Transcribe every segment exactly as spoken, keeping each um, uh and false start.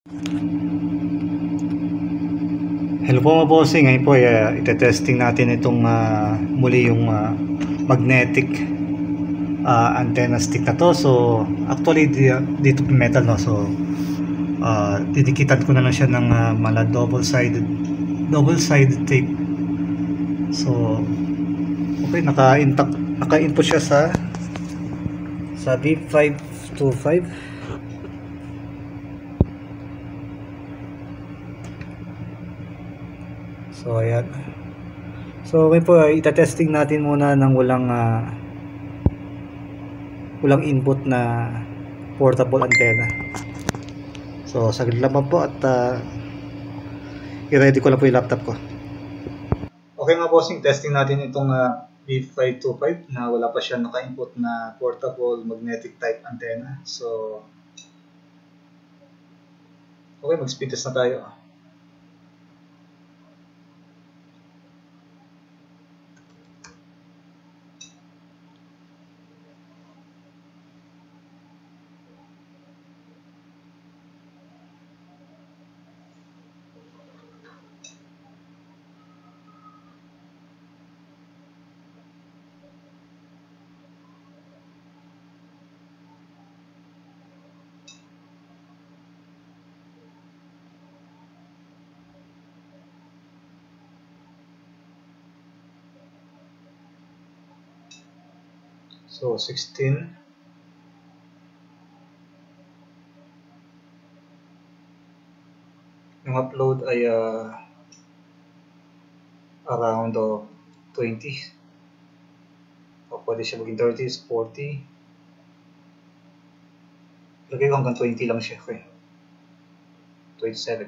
Hello po mga bossing, ngayon po uh, itetesting natin itong uh, muli yung uh, magnetic uh, antenna stick na to. So actually di, dito metal no, so uh, didikitan ko na lang siya ng uh, mala double sided double sided tape. So okay, naka-intact, naka-input siya sa sa B five two five. So ayan. So ngayon po uh, itetesting natin muna ng walang uh, walang input na portable antenna. So saglit lang po at uh, i-ready ko lang po yung laptop ko. Okay mga bossing, testing natin itong uh, B five two five na wala pa siya naka-input na portable magnetic type antenna. So okay, mag-speed test na tayo. So sixteen. Yung upload ay uh, around of twenty. O pwede siya maging thirty, forty. Lagay ko hanggang twenty lang siya. Okay. twenty-seven.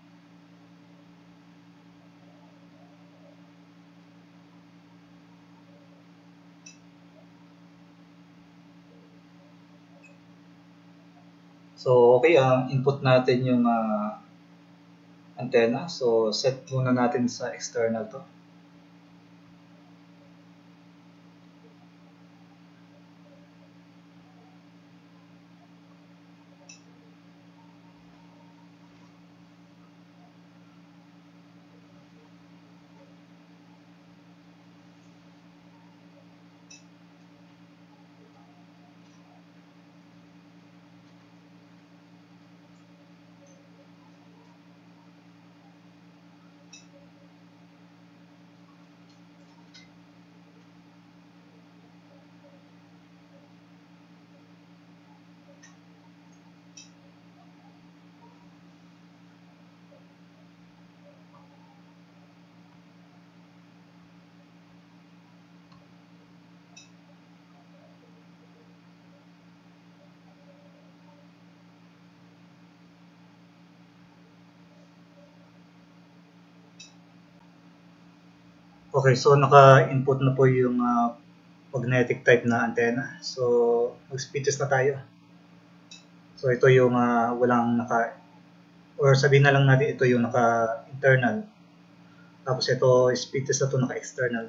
So okay, ang uh, input natin yung uh, antenna. So set muna natin sa external to. Okay, so naka-input na po yung uh, magnetic type na antenna. So mag-speed test na tayo. So ito yung uh, walang naka, or sabihin na lang natin ito yung naka-internal. Tapos ito speed test na ito naka-external.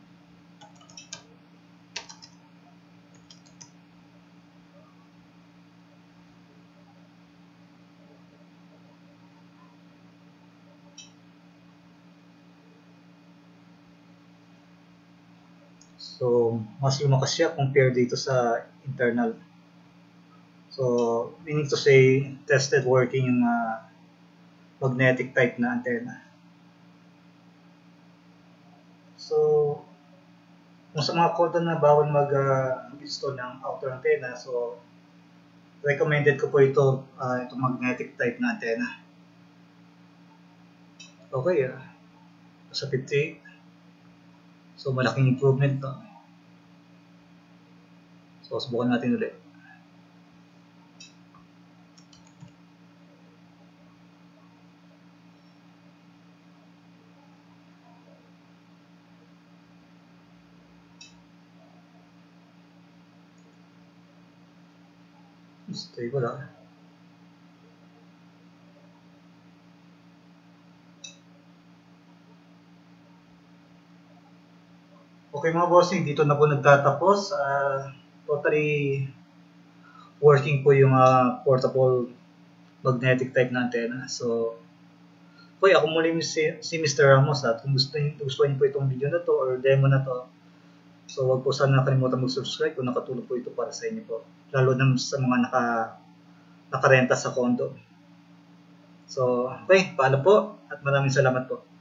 So mas lumakas siya compare dito sa internal. So meaning to say tested working yung uh, magnetic type na antenna. So kung sa mga kodo na bawal mag-install uh, ng outer antenna, so recommended ko po ito, uh, itong magnetic type na antenna. Okay, uh, sa fifty-eight. So malaking improvement to. So subukan natin ulit. Stable ah. Okay mga bossing, dito na po nagtatapos. Uh, totally working po yung uh, portable magnetic type na antenna. So, okay, ako muli si, si Mister Ramos at kung gusto niyo, gusto niyo po itong video na to or demo na to, so wag po sana nakalimutan mag-subscribe kung nakatulong po ito para sa inyo po. Lalo na sa mga naka, nakarenta sa condo. So, okay, paalam po at maraming salamat po.